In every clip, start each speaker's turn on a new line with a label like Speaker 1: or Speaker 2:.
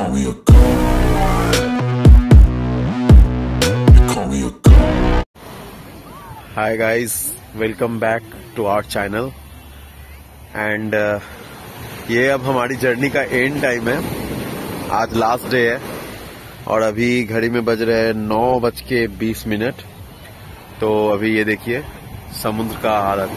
Speaker 1: call me a god. You call me a god.
Speaker 2: Hi guys, welcome back to our channel and ये अब हमारी journey का and time है। आज last day है और अभी घड़ी में बज रहे हैं 9:20। तो अभी ये देखिए समुद्र का हालत।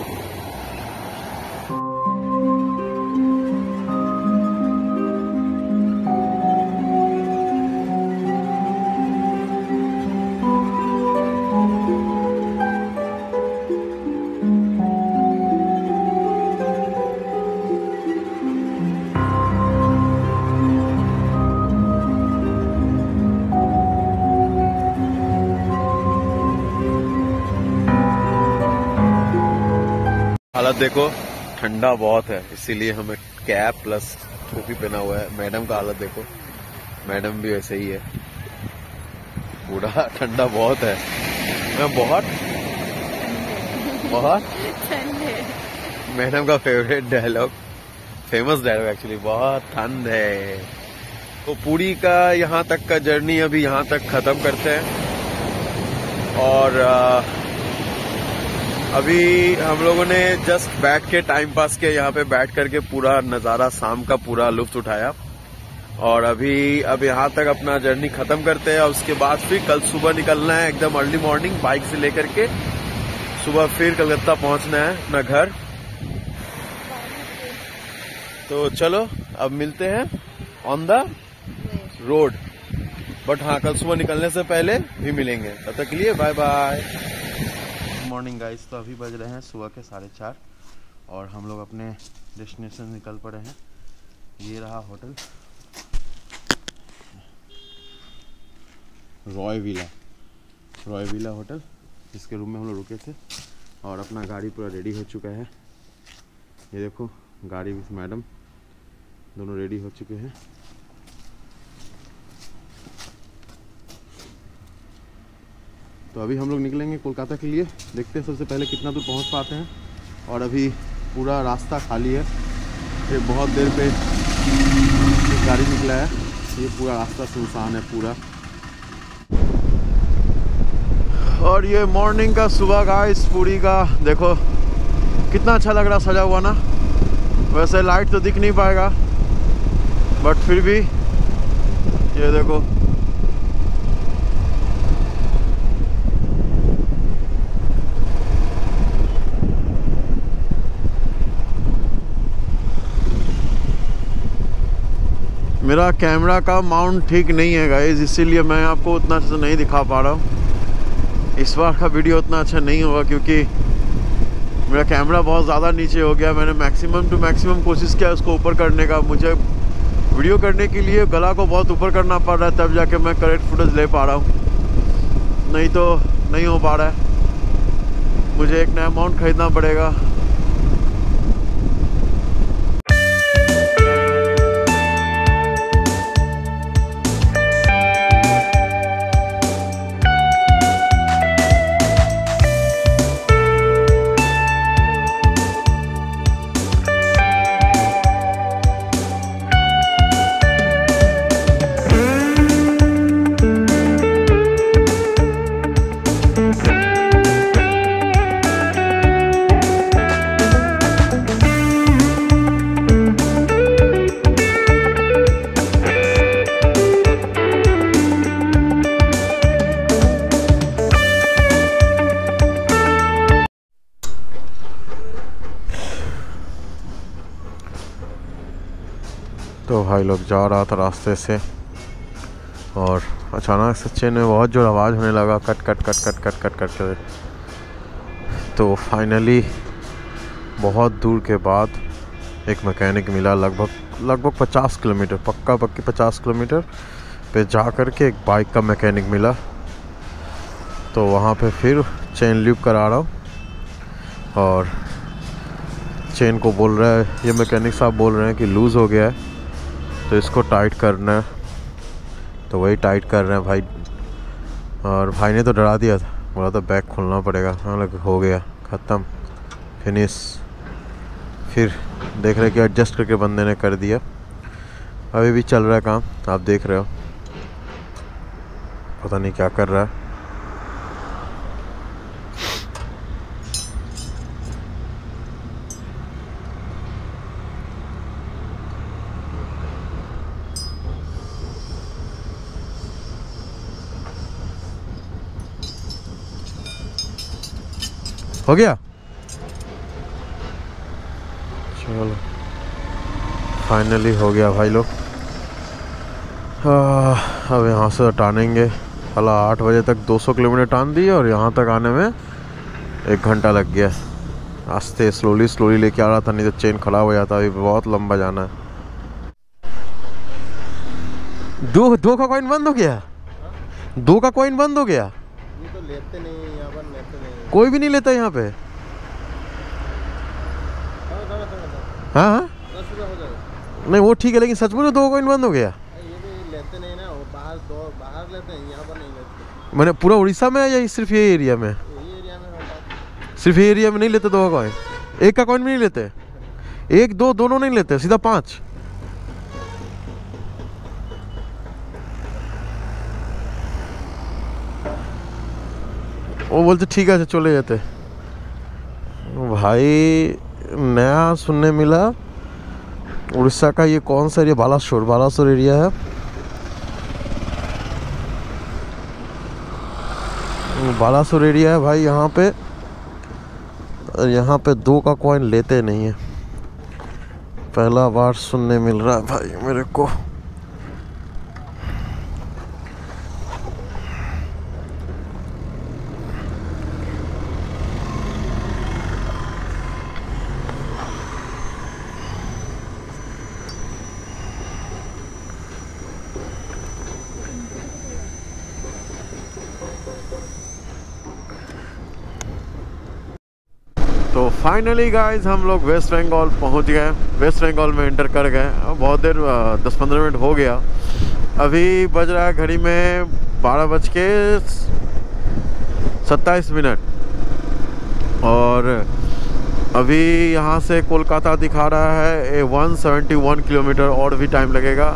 Speaker 2: हालत देखो, ठंडा बहुत है इसीलिए हमें कैप प्लस टोपी पहना हुआ है। मैडम का हालत देखो, मैडम भी वैसे ही है, पूरा ठंडा बहुत है। मैं बहुत मैडम का favourite dialogue, famous dialogue actually, बहुत ठंड है। तो पूरी का यहाँ तक का जर्नी अभी यहाँ तक खत्म करते हैं और अभी हम लोगों ने जस्ट बैठ के टाइम पास किया, यहाँ पे बैठ करके पूरा नज़ारा शाम का पूरा लुत्फ उठाया। और अभी अब यहाँ तक अपना जर्नी खत्म करते हैं और उसके बाद फिर कल सुबह निकलना है एकदम अर्ली मॉर्निंग बाइक से लेकर के। सुबह फिर कलकत्ता पहुंचना है अपना घर। तो चलो अब मिलते हैं ऑन द रोड, बट हाँ कल सुबह निकलने से पहले भी मिलेंगे। तब तक के लिए बाय बाय। मॉर्निंग गाइस, तो अभी बज रहे हैं सुबह के 4:30 और हम लोग अपने डेस्टिनेशन निकल पड़े हैं। ये रहा होटल रॉय विला होटल, जिसके रूम में हम लोग रुके थे और अपना गाड़ी पूरा रेडी हो चुका है। ये देखो गाड़ी विथ मैडम दोनों रेडी हो चुके हैं। तो अभी हम लोग निकलेंगे कोलकाता के लिए। देखते हैं सबसे पहले कितना दूर पहुंच पाते हैं। और अभी पूरा रास्ता खाली है, ये बहुत देर पे गाड़ी निकला है, ये पूरा रास्ता सुनसान है पूरा। और ये मॉर्निंग का सुबह गाइस पूरी का देखो कितना अच्छा लग रहा सजा हुआ ना। वैसे लाइट तो दिख नहीं पाएगा बट फिर भी ये देखो मेरा कैमरा का माउंट ठीक नहीं है गाइस, इसीलिए मैं आपको उतना अच्छे से नहीं दिखा पा रहा हूँ। इस बार का वीडियो उतना अच्छा नहीं होगा क्योंकि मेरा कैमरा बहुत ज़्यादा नीचे हो गया। मैंने मैक्सिमम टू मैक्सिमम कोशिश किया उसको ऊपर करने का। मुझे वीडियो करने के लिए गला को बहुत ऊपर करना पड़ रहा है, तब जाके मैं करेक्ट फुटेज ले पा रहा हूँ, नहीं तो नहीं हो पा रहा है। मुझे एक नया माउंट खरीदना पड़ेगा। तो भाई लोग जा रहा था रास्ते से और अचानक से चेन में बहुत जोर आवाज़ होने लगा, cut cut cut cut cut cut cut कर। तो फाइनली बहुत दूर के बाद एक मैकेनिक मिला, लगभग 50 किलोमीटर, पक्की 50 किलोमीटर पे जा कर के एक बाइक का मैकेनिक मिला। तो वहाँ पे फिर चेन लूप करा रहा हूँ और चेन को बोल रहा है, ये मैकेनिक साहब बोल रहे हैं कि लूज़ हो गया है तो इसको टाइट करना है। तो वही टाइट कर रहे हैं भाई। और भाई ने तो डरा दिया था, बोला था बैग खोलना पड़ेगा। हाँ लग हो गया, ख़त्म, फिनिश। फिर देख रहे कि एडजस्ट करके बंदे ने कर दिया। अभी भी चल रहा है काम, आप देख रहे हो। पता नहीं क्या कर रहा है। हो गया, चलो फाइनली हो गया भाई लोग। अब यहाँ से टानेंगे। साला 8 बजे तक 200 किलोमीटर टान दिए और यहाँ तक आने में 1 घंटा लग गया। आस्ते स्लोली लेके आ रहा था, नहीं तो चेन खराब हो जाता। अभी बहुत लंबा जाना है। दो का कॉइन बंद हो गया। 2 का कॉइन बंद हो गया।
Speaker 3: ये तो लेते नहीं यहाँ पर, लेते नहीं,
Speaker 2: कोई भी नहीं लेता यहाँ पे। हाँ हाँ
Speaker 3: 10 रुपये हो जाएगा।
Speaker 2: नहीं वो ठीक है, लेकिन सचमुच 2 कॉइन बंद हो गया।
Speaker 3: ये भी लेते नहीं ना, वो बाहर लेते हैं, यहाँ पर नहीं लेते।
Speaker 2: मैंने पूरा उड़ीसा में या सिर्फ ये एरिया में?
Speaker 3: यही एरिया में होता है।
Speaker 2: सिर्फ ये एरिया में नहीं लेते 2 का कॉइन? 1 का कॉइन भी नहीं लेते? 1 2 दोनों नहीं लेते, सीधा 5? वो बोलते ठीक है चले जाते। भाई नया सुनने मिला, उड़ीसा का ये कौन सा एरिया, बालासोर एरिया है। बालासोर एरिया है भाई यहाँ पे। यहाँ पे 2 का कॉइन लेते नहीं है। पहला बार सुनने मिल रहा है भाई मेरे को। तो फाइनली गाइस हम लोग वेस्ट बंगाल पहुंच गए। वेस्ट बंगाल में एंटर कर गए। बहुत देर 10-15 मिनट हो गया। अभी बज रहा है घड़ी में 12:27 और अभी यहाँ से कोलकाता दिखा रहा है 171 किलोमीटर और भी टाइम लगेगा।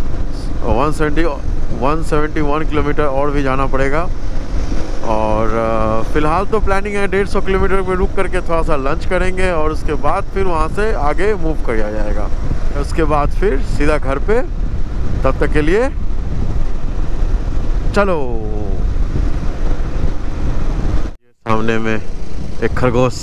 Speaker 2: 171 किलोमीटर और भी जाना पड़ेगा। और फ़िलहाल तो प्लानिंग है 150 किलोमीटर में रुक करके थोड़ा सा लंच करेंगे और उसके बाद फिर वहाँ से आगे मूव किया जाएगा। उसके बाद फिर सीधा घर पे। तब तक के लिए चलो। सामने में एक खरगोश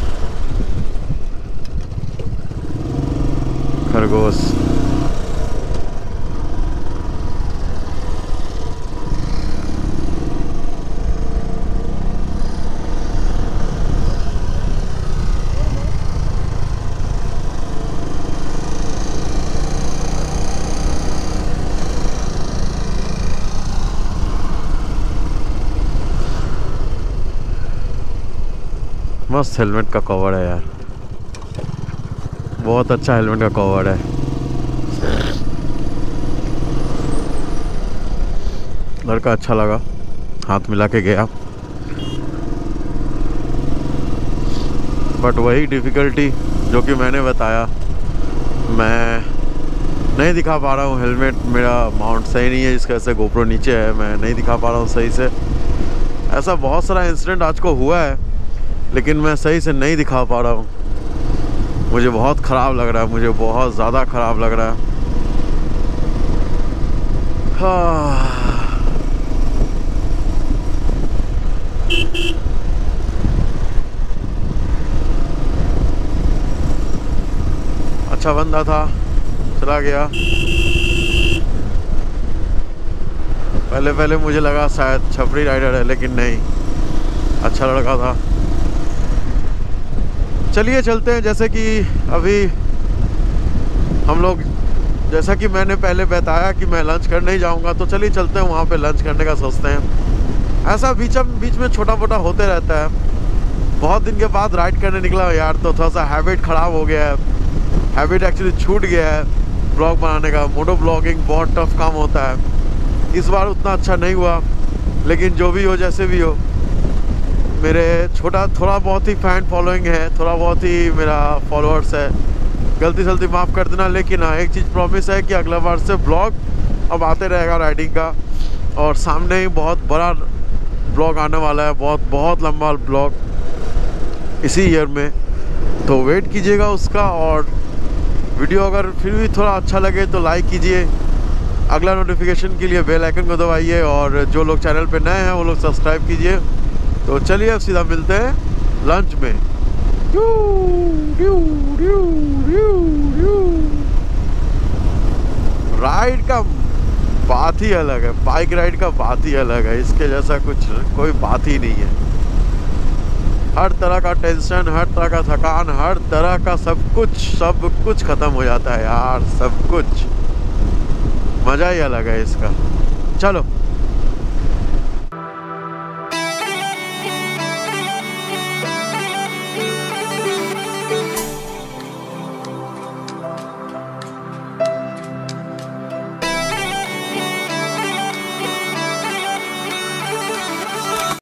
Speaker 2: मस्त हेलमेट का कवर है यार, बहुत अच्छा हेलमेट का कवर है। लड़का अच्छा लगा, हाथ मिला के गया। बट वही डिफ़िकल्टी जो कि मैंने बताया, मैं नहीं दिखा पा रहा हूँ। हेलमेट मेरा माउंट सही नहीं है, जिसकी वजह से गोप्रो नीचे है, मैं नहीं दिखा पा रहा हूँ सही से। ऐसा बहुत सारा इंसिडेंट आज को हुआ है, लेकिन मैं सही से नहीं दिखा पा रहा हूँ। मुझे बहुत ख़राब लग रहा है, मुझे बहुत ज़्यादा ख़राब लग रहा है। अच्छा बंदा था, चला गया। पहले मुझे लगा शायद छपरी राइडर है, लेकिन नहीं, अच्छा लड़का था। चलिए चलते हैं। जैसे कि अभी हम लोग, जैसा कि मैंने पहले बताया कि मैं लंच करने ही जाऊंगा, तो चलिए चलते हैं वहाँ पे लंच करने का सोचते हैं। ऐसा बीच में छोटा मोटा होते रहता है। बहुत दिन के बाद राइड करने निकला यार, तो थोड़ा सा हैबिट ख़राब हो गया है। हैबिट एक्चुअली छूट गया है ब्लॉग बनाने का। मोटो ब्लॉगिंग बहुत टफ काम होता है। इस बार उतना अच्छा नहीं हुआ, लेकिन जो भी हो, जैसे भी हो, मेरे थोड़ा बहुत ही फ़ैन फॉलोइंग है, थोड़ा बहुत ही मेरा फॉलोअर्स है, गलती सलती माफ़ कर देना। लेकिन हाँ, एक चीज़ प्रॉमिस है कि अगला बार से ब्लॉग अब आते रहेगा राइडिंग का, और सामने ही बहुत बड़ा ब्लॉग आने वाला है, बहुत लंबा ब्लॉग इसी ईयर में, तो वेट कीजिएगा उसका। और वीडियो अगर फिर भी थोड़ा अच्छा लगे तो लाइक कीजिए, अगला नोटिफिकेशन के लिए बेल आइकन को दबाइए, और जो लोग चैनल पे नए हैं वो लोग सब्सक्राइब कीजिए। तो चलिए अब सीधा मिलते हैं लंच में। राइड का बात ही अलग है, बाइक राइड का बात ही अलग है, इसके जैसा कोई बात ही नहीं है। हर तरह का टेंशन, हर तरह का थकान, हर तरह का सब कुछ ख़त्म हो जाता है यार, सब कुछ। मज़ा ही अलग है इसका। चलो